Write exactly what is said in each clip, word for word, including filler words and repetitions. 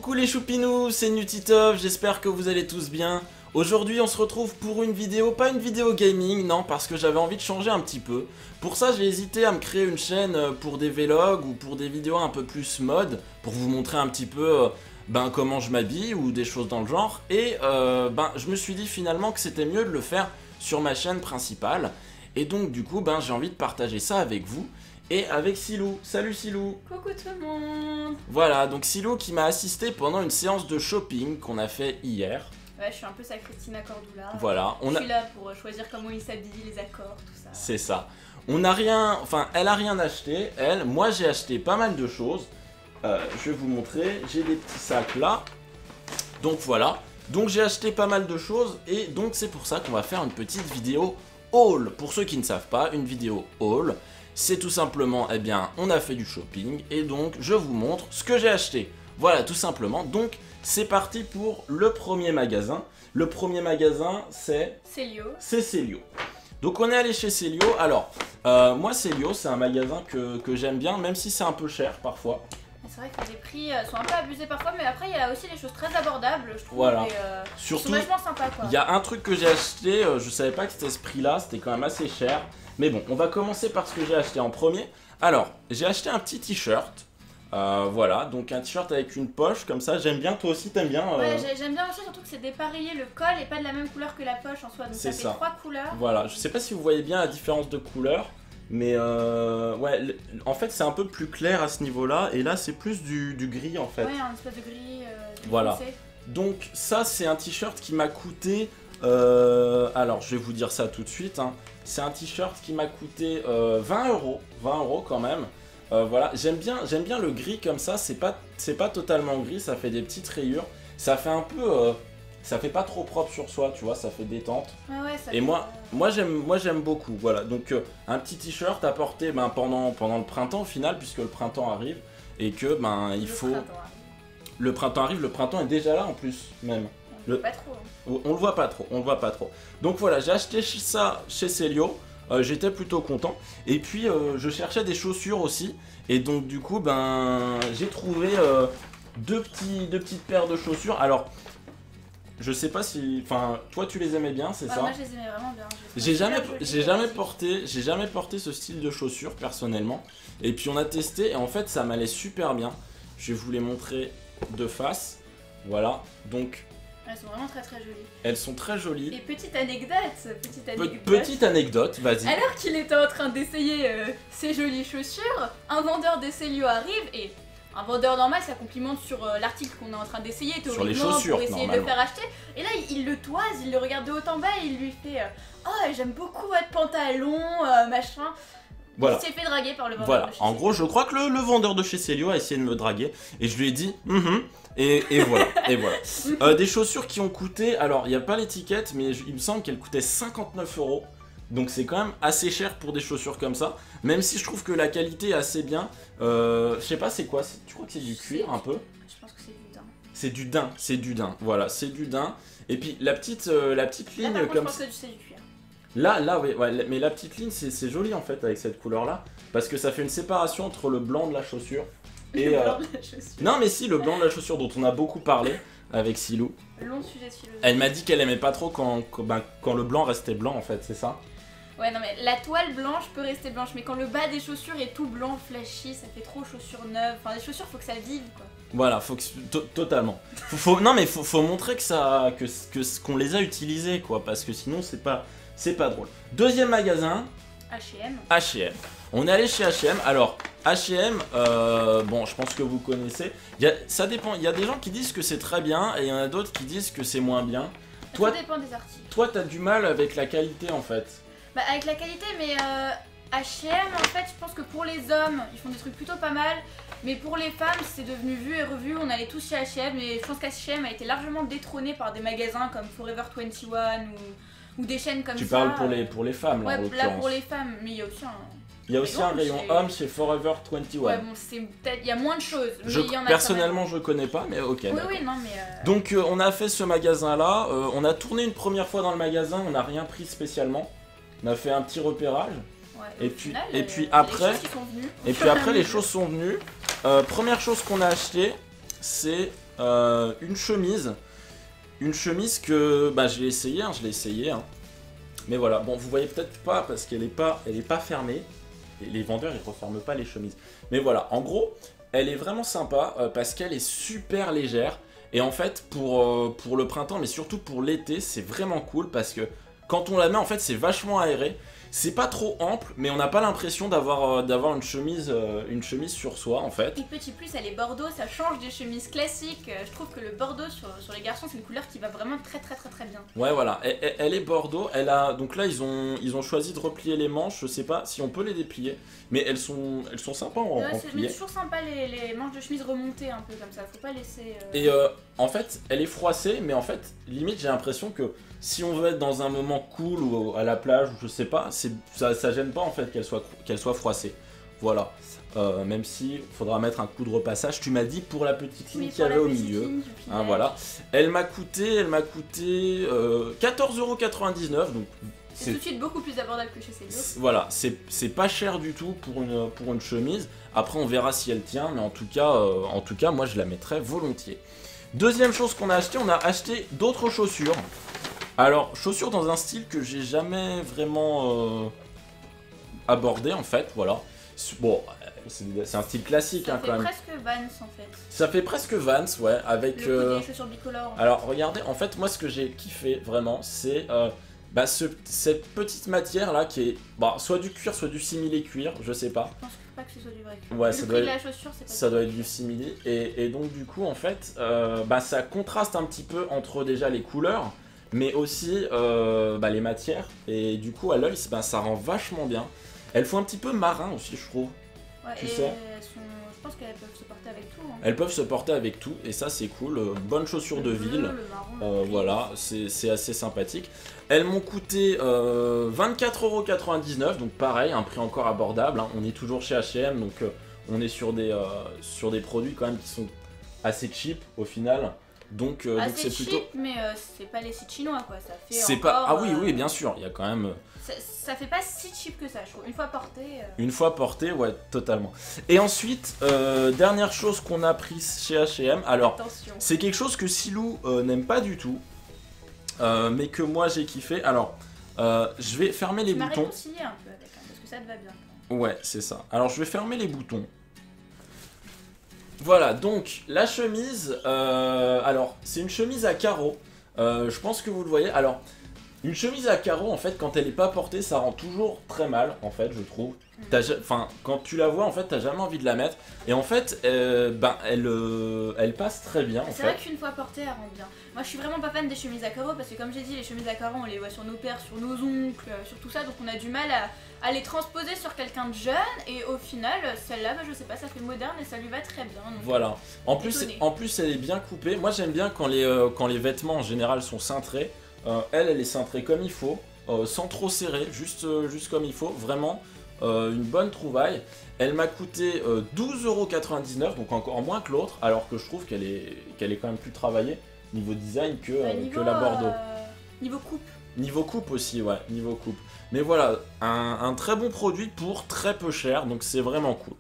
Coucou les choupinous, c'est Nutitov, j'espère que vous allez tous bien. Aujourd'hui on se retrouve pour une vidéo, pas une vidéo gaming, non, parce que j'avais envie de changer un petit peu. Pour ça j'ai hésité à me créer une chaîne pour des vlogs ou pour des vidéos un peu plus mode, pour vous montrer un petit peu euh, ben, comment je m'habille ou des choses dans le genre. Et euh, ben, je me suis dit finalement que c'était mieux de le faire sur ma chaîne principale. Et donc du coup ben, j'ai envie de partager ça avec vous. Et avec Silou. Salut Silou. Coucou tout le monde. Voilà, donc Silou qui m'a assisté pendant une séance de shopping qu'on a fait hier. Ouais, je suis un peu sa Christina Cordula. Voilà, on je a... suis là pour choisir comment il s'habille, les accords, tout ça. C'est ça. On n'a rien... Enfin, elle a rien acheté, elle. Moi, j'ai acheté pas mal de choses. Euh, je vais vous montrer. J'ai des petits sacs là. Donc voilà. Donc j'ai acheté pas mal de choses. Et donc c'est pour ça qu'on va faire une petite vidéo haul. Pour ceux qui ne savent pas, une vidéo haul, c'est tout simplement, eh bien, on a fait du shopping. Et donc, je vous montre ce que j'ai acheté. Voilà, tout simplement. Donc, c'est parti pour le premier magasin. Le premier magasin, c'est... Célio. C'est Célio. Donc, on est allé chez Célio. Alors, euh, moi, Célio, c'est un magasin que, que j'aime bien, même si c'est un peu cher parfois. C'est vrai que les prix euh, sont un peu abusés parfois, mais après, il y a aussi des choses très abordables, je trouve. Voilà. Et, euh, Surtout, ils sont vachement sympas, quoi. Il y a un truc que j'ai acheté, euh, je savais pas que c'était ce prix-là, c'était quand même assez cher. Mais bon, on va commencer par ce que j'ai acheté en premier. Alors, j'ai acheté un petit t-shirt. Euh, voilà, donc un t-shirt avec une poche comme ça, j'aime bien, toi aussi t'aimes bien euh... Ouais, j'aime bien aussi, surtout que c'est dépareillé, le col est pas de la même couleur que la poche en soi, donc ça fait ça. trois couleurs. Voilà, je sais pas si vous voyez bien la différence de couleur, mais euh, ouais, le, en fait c'est un peu plus clair à ce niveau-là, et là c'est plus du, du gris en fait. Ouais, un espèce de gris. Euh, voilà, foncé. Donc ça c'est un t-shirt qui m'a coûté, euh, alors je vais vous dire ça tout de suite, hein. C'est un t-shirt qui m'a coûté euh, vingt euros, vingt euros quand même. Euh, voilà, j'aime bien, j'aime bien le gris comme ça, c'est pas, c'est pas totalement gris, ça fait des petites rayures, ça fait un peu, euh, ça fait pas trop propre sur soi, tu vois, ça fait détente. Ouais, ouais, ça Et fait, moi, euh... moi j'aime, moi j'aime beaucoup, voilà. Donc euh, un petit t-shirt à porter ben, pendant, pendant le printemps au final, puisque le printemps arrive et que ben il le faut, printemps, hein. le printemps arrive, le printemps est déjà là en plus même. On le voit pas trop. Hein. On le voit pas trop, on le voit pas trop. Donc voilà, j'ai acheté ça chez Célio. Euh, J'étais plutôt content. Et puis euh, je cherchais des chaussures aussi. Et donc du coup ben j'ai trouvé euh, deux, petits, deux petites paires de chaussures. Alors je sais pas si... Enfin toi tu les aimais bien, c'est ouais, ça? Moi je les aimais vraiment bien. J'ai jamais, j'ai jamais porté, j'ai jamais porté ce style de chaussures personnellement. Et puis on a testé et en fait ça m'allait super bien. Je vais vous les montrer de face. Voilà, donc... Elles sont vraiment très très jolies. Elles sont très jolies. Et petite anecdote, petite anecdote. Pe petite anecdote, vas-y. Alors qu'il était en train d'essayer euh, ces jolies chaussures, un vendeur de Célio arrive et un vendeur normal ça complimente sur euh, l'article qu'on est en train d'essayer sur les théoriquement chaussures, pour essayer normalement. de le faire acheter. Et là il, il le toise, il le regarde de haut en bas et il lui fait euh, oh j'aime beaucoup votre pantalon, euh, machin. Voilà. Il s'est fait draguer par le vendeur Voilà. de chez En Célio. gros, je crois que le, le vendeur de chez Célio a essayé de me draguer et je lui ai dit mm -hmm. et, et voilà. Et voilà. Euh, des chaussures qui ont coûté, alors il n'y a pas l'étiquette, mais je, il me semble qu'elles coûtaient cinquante-neuf euros. Donc c'est quand même assez cher pour des chaussures comme ça. Même si je trouve que la qualité est assez bien. Euh, je sais pas c'est quoi. Tu crois que c'est du cuir un peu? Je pense que c'est du daim. C'est du daim. C'est du daim. Voilà, c'est du daim. Et puis la petite, euh, la petite ligne là, par contre, comme je pense que c'est du cuir. Là, là, oui, ouais, mais la petite ligne, c'est joli en fait avec cette couleur-là, parce que ça fait une séparation entre le blanc de la chaussure et... Le euh... blanc de la chaussure. Non mais si, le blanc de la chaussure dont on a beaucoup parlé avec Silou. Long sujet de philosophie. Elle m'a dit qu'elle aimait pas trop quand, quand, ben, quand le blanc restait blanc en fait, c'est ça? Ouais non mais la toile blanche peut rester blanche, mais quand le bas des chaussures est tout blanc, flashy, ça fait trop chaussures neuves. Enfin les chaussures faut que ça vive quoi. Voilà, faut que... To totalement. Faut, faut... Non mais faut, faut montrer que ça... que, que, qu'on les a utilisées quoi, parce que sinon c'est pas... C'est pas drôle. Deuxième magasin. H et M. H et M. On est allé chez H et M. Alors, H et M, euh, bon, je pense que vous connaissez. Y a, ça dépend. Il y a des gens qui disent que c'est très bien et il y en a d'autres qui disent que c'est moins bien. Ça Toi, dépend des articles. Toi, t'as du mal avec la qualité en fait. Bah, avec la qualité, mais euh, H et M, en fait, je pense que pour les hommes, ils font des trucs plutôt pas mal. Mais pour les femmes, c'est devenu vu et revu. On allait tous chez H et M et je pense qu'H et M a été largement détrôné par des magasins comme Forever vingt et un ou. Ou des chaînes comme tu ça. Tu parles pour les, pour les femmes là, ouais, en l'occurrence. là pour les femmes, mais il y a aussi un... Il y a aussi un rayon chez... homme chez Forever vingt et un. Ouais bon, c'est peut-être... Il y a moins de choses, mais je, il y en a personnellement, je connais pas, mais ok. Oui, oui, non, mais... Euh... Donc euh, on a fait ce magasin là, euh, on a tourné une première fois dans le magasin, on n'a rien pris spécialement. On a fait un petit repérage. Ouais, et, puis, final, et puis euh, après, et puis après les choses sont venues. Euh, première chose qu'on a acheté, c'est euh, une chemise. Une chemise que bah, je l'ai essayé, hein, je l'ai essayé. Hein. Mais voilà, bon, vous voyez peut-être pas parce qu'elle est pas, elle est pas fermée. Et les vendeurs, ils referment pas les chemises. Mais voilà, en gros, elle est vraiment sympa euh, parce qu'elle est super légère. Et en fait, pour, euh, pour le printemps, mais surtout pour l'été, c'est vraiment cool parce que quand on la met, en fait, c'est vachement aéré. C'est pas trop ample, mais on n'a pas l'impression d'avoir euh, d'avoir une chemise euh, une chemise sur soi, en fait. Et petit plus, elle est bordeaux, ça change des chemises classiques. Euh, Je trouve que le bordeaux sur, sur les garçons, c'est une couleur qui va vraiment très très très très bien. Ouais, voilà. Elle, elle- elle est bordeaux. Elle a donc là, ils ont ils ont choisi de replier les manches. Je sais pas si on peut les déplier, mais elles sont elles sont sympas en, Ouais, en c'est mais plié. toujours sympa les, les manches de chemise remontées un peu comme ça, faut pas laisser. euh, Et euh, en fait, elle est froissée, mais en fait, limite, j'ai l'impression que si on veut être dans un moment cool ou à la plage, ou je sais pas, c'est ça, ça gêne pas en fait qu'elle soit qu'elle soit froissée. Voilà. Euh, même si faudra mettre un coup de repassage. Tu m'as dit pour la petite ligne oui, qu'il y pour la avait au petite milieu. ligne du Hein, pinacle. voilà. Elle m'a coûté, elle m'a coûté euh, quatorze euros quatre-vingt-dix-neuf. Donc C'est c'est tout de suite beaucoup plus abordable que chez Célio. c'est- voilà, c'est c'est pas cher du tout pour une pour une chemise. Après, on verra si elle tient, mais en tout cas, euh, en tout cas, moi, je la mettrais volontiers. Deuxième chose qu'on a acheté, on a acheté d'autres chaussures. Alors, chaussures dans un style que j'ai jamais vraiment euh, abordé en fait, voilà. Bon, c'est c'est un style classique Ça hein, fait quand même. presque Vans en fait. Ça fait presque Vans, ouais, avec. Le euh, coup des chaussures bicolores. Alors, regardez, en fait, moi, ce que j'ai kiffé vraiment, c'est euh, bah, ce- cette petite matière là qui est bah, soit du cuir, soit du simili-cuir, je sais pas. Je pense pas que ce soit du vrai cuir. Ouais, le ça prix doit de être- la chaussure, c'est pas Ça doit être du simili. Et, et donc, du coup, en fait, euh, bah, ça contraste un petit peu entre déjà les couleurs, mais aussi euh, bah, les matières. Et du coup, à l'œil, c'est- bah, ça rend vachement bien. Elles font un petit peu marin aussi, je trouve. Ouais, tu et sais. elles sont... je pense qu'elles peuvent se porter avec tout. Hein. Elles peuvent se porter avec tout, et ça, c'est cool. Euh, Bonne chaussure de Le bleu, ville. le marron, le Euh, gris. voilà, c'est c'est assez sympathique. Elles m'ont coûté euh, vingt-quatre euros quatre-vingt-dix-neuf, donc pareil, un prix encore abordable. Hein. On est toujours chez H et M, donc euh, on est sur des, euh, sur des produits quand même qui sont assez cheap au final. Donc euh, donc Assez c'est cheap, plutôt. mais euh, c'est pas les sites chinois quoi. Ça fait C'est encore, pas. Ah oui, euh, oui, bien sûr, il y a quand même. euh, Ça, ça fait pas si cheap que ça, je trouve. Une fois porté. euh, Une fois porté, ouais, totalement. Et ensuite, euh, dernière chose qu'on a prise chez H et M. Alors, Attention. c'est quelque chose que Silou euh, n'aime pas du tout, euh, mais que moi j'ai kiffé. Alors, euh, je vais fermer les Tu m'as boutons. réconcilié un peu avec, hein, parce que ça te va bien. Ouais, c'est ça. Alors, je vais fermer les boutons. Voilà, donc la chemise. euh, alors, c'est une chemise à carreaux. Euh, je pense que vous le voyez. Alors, une chemise à carreaux, en fait, quand elle est pas portée, ça rend toujours très mal, en fait, je trouve. T'as ja- Enfin, quand tu la vois, en fait, t'as jamais envie de la mettre. Et en fait, euh, ben, elle, euh, elle passe très bien, en C'est fait. vrai qu'une fois portée, elle rend bien. Moi, je suis vraiment pas fan des chemises à carreaux parce que, comme j'ai dit, les chemises à carreaux, on les voit sur nos pères, sur nos oncles, euh, sur tout ça, donc on a du mal à, à les transposer sur quelqu'un de jeune. Et au final, celle-là, bah, je sais pas, ça fait moderne et ça lui va très bien. donc- Voilà. En plus, Étonnée. en plus, elle est bien coupée. Moi, j'aime bien quand les, euh, quand les vêtements en général sont cintrés. Euh, elle, elle est cintrée comme il faut, euh, sans trop serrer, juste, euh, juste comme il faut. Vraiment, euh, une bonne trouvaille. Elle m'a coûté euh, douze euros quatre-vingt-dix-neuf, donc encore moins que l'autre, alors que je trouve qu'elle est, qu'elle est quand même plus travaillée niveau design que, Bah, euh, niveau, que la Bordeaux. euh, niveau coupe. Niveau coupe aussi, ouais, niveau coupe. Mais voilà, un, un très bon produit pour très peu cher, donc c'est vraiment cool.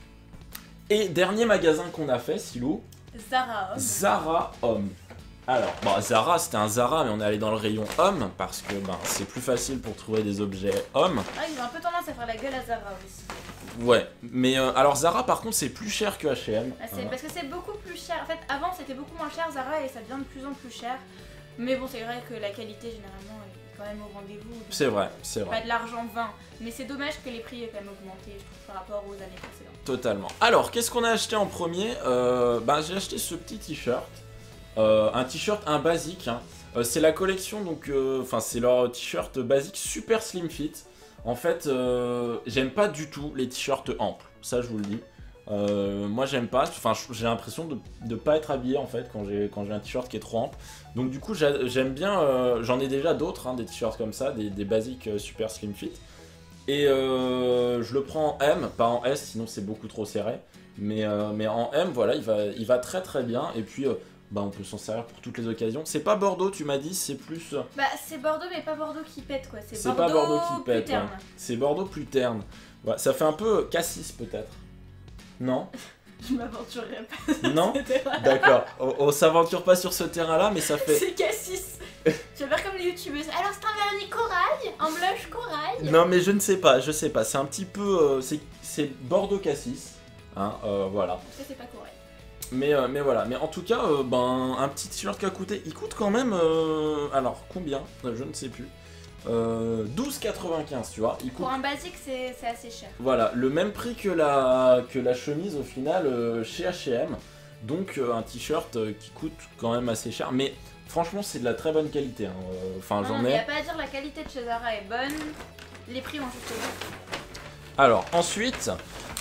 Et dernier magasin qu'on a fait, Silou, Zara homme. Zara Homme. Alors, bon, Zara, c'était un Zara, mais on est allé dans le rayon homme, parce que ben, c'est plus facile pour trouver des objets hommes. Ah, ils ont un peu tendance à faire la gueule à Zara aussi. Ouais, mais euh, alors Zara, par contre, c'est plus cher que H et M. Ah, c'est- Hein. Parce que c'est beaucoup plus cher. En fait, avant c'était beaucoup moins cher Zara et ça devient de plus en plus cher. Mais bon, c'est vrai que la qualité généralement est quand même au rendez-vous. donc C'est vrai, c'est Pas vrai, de l'argent vain. Mais c'est dommage que les prix aient quand même augmenté, je trouve, par rapport aux années précédentes. totalement. Alors, qu'est-ce qu'on a acheté en premier euh, Ben, j'ai acheté ce petit t-shirt. Euh, un t-shirt, un basique. Hein. Euh, c'est la collection, donc, enfin, c'est leur t-shirt basique super slim fit. En fait, euh, j'aime pas du tout les t-shirts amples, ça je vous le dis. Euh, moi j'aime pas, enfin j'ai l'impression de ne pas être habillé en fait quand j'ai quand j'ai un t-shirt qui est trop ample. Donc du coup j'a- j'aime bien, euh, j'en ai déjà d'autres, hein, des t-shirts comme ça, des, des basiques euh, super slim fit. Et euh, je le prends en M, pas en S, sinon c'est beaucoup trop serré. Mais, euh, mais en M, voilà, il va, il va très très bien. Et puis euh, bah, on peut s'en servir pour toutes les occasions. C'est pas Bordeaux, tu m'as dit, c'est plus... euh, Bah, c'est Bordeaux, mais pas Bordeaux qui pète quoi. C'est C'est Bordeaux, pas Bordeaux qui plus pète, terne. C'est Bordeaux plus terne. Ouais, ça fait un peu cassis peut-être. Non? Je m'aventurerai pas sur Non. ce terrain. D'accord. On, on s'aventure pas sur ce terrain-là, mais ça fait. C'est Cassis. Tu vas faire comme les youtubeuses. Alors c'est un vernis corail, un blush corail. Non, mais je ne sais pas, je sais pas. C'est un petit peu. euh, c'est c'est Bordeaux Cassis. Hein, euh, voilà. Ça c'est pas correct. Mais, euh, mais voilà. Mais en tout cas, euh, ben, un petit t-shirt qui a coûté. Il coûte quand même. euh, alors, combien? Je ne sais plus. Euh, douze quatre-vingt-quinze, tu vois. Il coûte. Pour un basique c'est c'est assez cher. Voilà, le même prix que la, que la chemise au final euh, chez H et M. Donc euh, un t-shirt euh, qui coûte quand même assez cher. Mais franchement, c'est de la très bonne qualité. Hein. Euh, Enfin, Non, j'en il n'y ai. a pas à dire, la qualité de chez Zara est bonne. Les prix ont juste été. Alors, ensuite,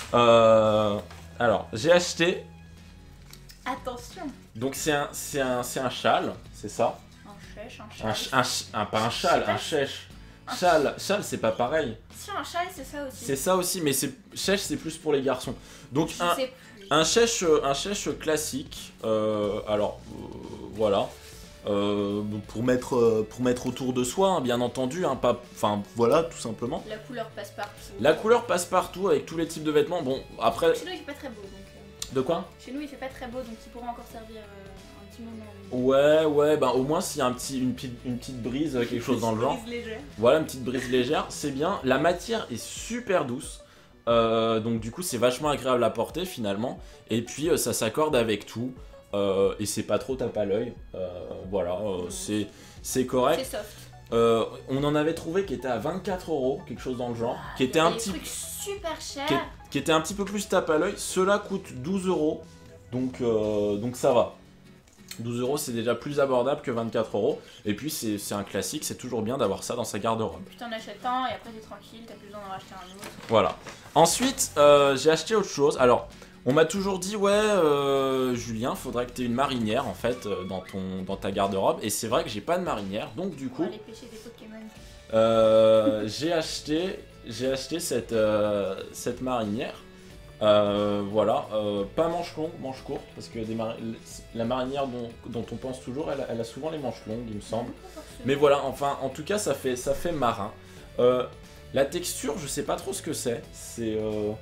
euh, alors j'ai acheté. Attention. Donc, c'est un, c'est un, c'est un châle, c'est ça? Un chèche, un Un, châle. ch- un, ch- un- pas un châle, un chèche. Un Châle, châle, c'est pas pareil. Si, un châle c'est ça aussi. C'est ça aussi, mais c'est chèche, c'est plus pour les garçons. Donc, Je un, sais plus. Un chèche, un chèche classique, euh, alors euh, voilà, euh, pour, mettre, euh, pour mettre autour de soi, hein, bien entendu, hein, pas, enfin voilà, tout simplement. La couleur passe partout. La couleur passe partout avec tous les types de vêtements. Bon, après, Chez nous il fait pas très beau donc. euh, de quoi? Chez nous il fait pas très beau donc il pourra encore servir euh, un petit moment. Ouais, ouais, bah au moins s'il y a un petit, une, petite, une petite brise, quelque chose dans le genre. Brise légère. Voilà, une petite brise légère, c'est bien. La matière est super douce. Euh, donc du coup c'est vachement agréable à porter finalement. Et puis euh, ça s'accorde avec tout. Euh, et c'est pas trop tape à l'œil. Euh, voilà, euh, c'est c'est correct. C'est soft. Euh, on en avait trouvé qui était à vingt-quatre euros, quelque chose dans le genre. Qui était Il y a un des petit, trucs super chers. qui, est- qui était un petit peu plus tape à l'œil. Cela coûte douze euros. Donc, euh, donc ça va. douze euros c'est déjà plus abordable que vingt-quatre euros. Et puis c'est c'est un classique, c'est toujours bien d'avoir ça dans sa garde-robe. Puis t'en achètes un et après t'es tranquille, t'as plus besoin d'en racheter un autre. Voilà. Ensuite, euh, j'ai acheté autre chose. Alors, on m'a toujours dit, ouais, euh, Julien, faudrait que tu aies une marinière en fait euh, dans, ton, dans ta garde-robe. Et c'est vrai que j'ai pas de marinière, donc du On coup, va aller pêcher des Pokémon. euh, j'ai acheté, j'ai acheté cette, euh, cette marinière. Euh, voilà, euh, pas manche longue, manche courte, parce que des mari- la marinière dont, dont on pense toujours, elle, a- elle a souvent les manches longues, il me semble. Mais voilà, enfin, en tout cas, ça fait, ça fait marin. Euh, la texture, je sais pas trop ce que c'est. C'est. euh,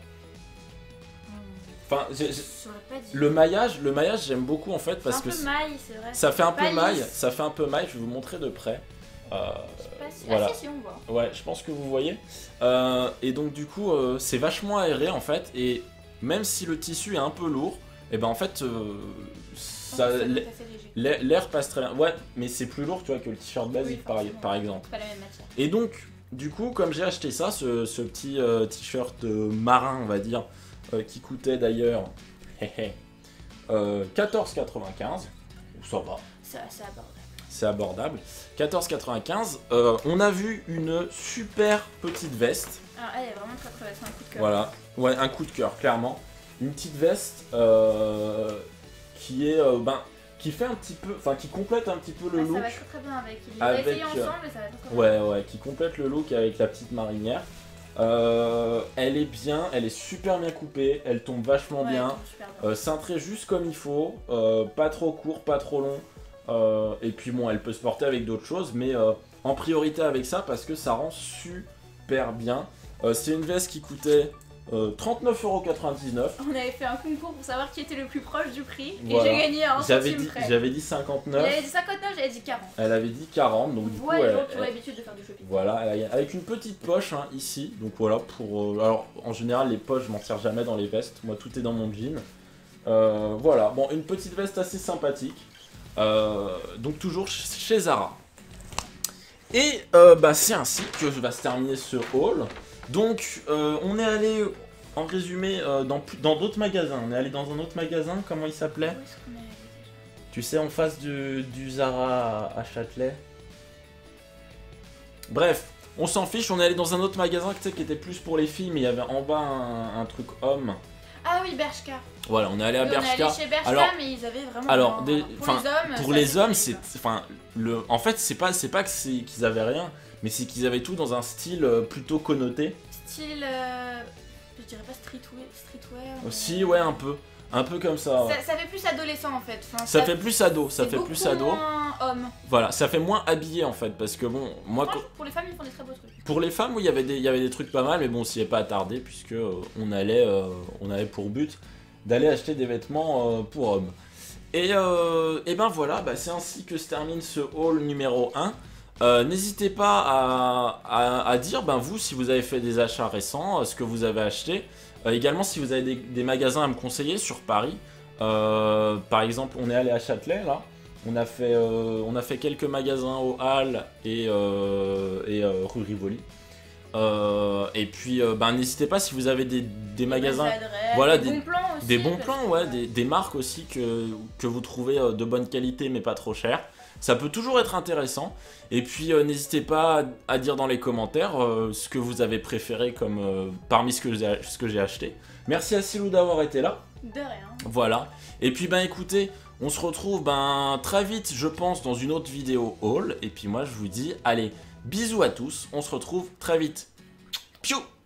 Enfin, j'ai- j'ai- Je saurais pas dire. le maillage, le maillage, j'aime beaucoup en fait C'est parce un que peu c'est- maille, c'est vrai. ça fait un Pas peu maille, lisse. ça fait un peu maille. Je vais vous montrer de près. Euh, Je sais pas si. voilà. Ah si, si, on voit. Ouais, je pense que vous voyez. Euh, et donc du coup, euh, c'est vachement aéré en fait. Et même si le tissu est un peu lourd, et ben en fait, euh, Je pense ça, que ça doit l'air- être assez léger. l'air l'air passe très bien. Ouais, mais c'est plus lourd, tu vois, que le t-shirt basique Oui, par, forcément. par exemple. C'est pas la même matière. Et donc, du coup, comme j'ai acheté ça, ce, ce petit euh, t-shirt euh, marin, on va dire, euh, qui coûtait d'ailleurs hé, hé, euh, quatorze quatre-vingt-quinze, ça va, C'est assez abordable. c'est abordable. quatorze quatre-vingt-quinze, euh, on a vu une super petite veste, Alors, elle est vraiment très très. C'est un coup de cœur. voilà, ouais, un coup de cœur, clairement. Une petite veste euh, qui est, euh, ben, qui fait un petit peu, enfin, qui complète un petit peu le Ah, look. ça va très très bien avec. Ils Avec, ont essayé euh, ensemble et ça va très très bien. Ouais, ouais, qui complète le look avec la petite marinière. Euh, elle est bien, elle est super bien coupée, elle tombe vachement Ouais, bien. elle tombe super bien. Euh, cintré juste comme il faut, euh, pas trop court, pas trop long. Euh, et puis bon, elle peut se porter avec d'autres choses, mais euh, en priorité avec ça parce que ça rend super bien. Euh, C'est une veste qui coûtait euh, trente-neuf euros quatre-vingt-dix-neuf. On avait fait un concours pour savoir qui était le plus proche du prix Voilà. et j'ai gagné à un J'avais centime dit, près. j'avais dit Il cinquante-neuf, avait dit cinquante-neuf, j'avais dit quarante. elle avait dit quarante, donc On du coup, voit les elle- gens qui ont elle- l'habitude de faire du shopping. Voilà, elle a- avec une petite poche hein, ici, donc voilà pour. euh, alors en général les poches je m'en tire jamais dans les vestes, moi tout est dans mon jean. Euh, voilà, bon une petite veste assez sympathique, Euh, donc toujours ch- chez Zara. Et euh, bah c'est ainsi que va se terminer ce haul. Donc euh, on est allé en résumé euh, dans plus- dans d'autres magasins. On est allé dans un autre magasin, comment il s'appelait? Où est-ce qu'on est allé déjà? Tu sais, en face du, du Zara à, à Châtelet. Bref, on s'en fiche, on est allé dans un autre magasin tu sais, qui était plus pour les filles, mais il y avait en bas un, un truc homme. Ah oui, Bershka. Voilà, on est allé à Oui, on est Bershka. allé chez Bershka, Alors- mais ils avaient vraiment. alors, un- des- pour enfin, les hommes, Pour ça, les hommes, c'était- c'est. Enfin, le, en fait, c'est pas, c'est pas que c'est- qu'ils avaient rien, mais c'est qu'ils avaient tout dans un style euh, plutôt connoté. Style. euh, Je dirais pas streetwear. streetwear mais- Aussi, ouais, un peu. Un peu comme ça. ouais. Ça, ça fait plus adolescent en fait. Enfin, Ça fait plus ado, ça c'est fait beaucoup plus ado. moins homme. Voilà, ça fait moins habillé en fait, parce que bon, moi. Franchement, pour les femmes, ils font des très beaux trucs. Pour les femmes, oui, il y avait des, il y avait des trucs pas mal, mais bon, on s'y est pas attardé puisque euh, on allait, euh, on avait pour but d'aller acheter des vêtements euh, pour hommes. Et, euh, et ben voilà, bah, c'est ainsi que se termine ce haul numéro un. Euh, N'hésitez pas à, à, à dire, ben, vous, si vous avez fait des achats récents, ce que vous avez acheté. Euh, également, si vous avez des, des magasins à me conseiller sur Paris. Euh, par exemple, on est allé à Châtelet, là. On a fait, euh, on a fait quelques magasins au Halles et, euh, et euh, rue Rivoli. Euh, et puis, euh, ben, n'hésitez pas si vous avez des, des magasins, adresses, voilà, des, des bons plans aussi. des bons parce plans, que, ouais, des, des marques aussi que, que vous trouvez euh, de bonne qualité mais pas trop cher. Ça peut toujours être intéressant. Et puis, euh, n'hésitez pas à, à dire dans les commentaires euh, ce que vous avez préféré comme euh, parmi ce que j'ai ce que j'ai acheté. Merci à Silou d'avoir été là. De rien. Voilà. Et puis, ben, écoutez, on se retrouve ben très vite, je pense, dans une autre vidéo haul. Et puis moi, je vous dis, allez, bisous à tous. On se retrouve très vite. Piou!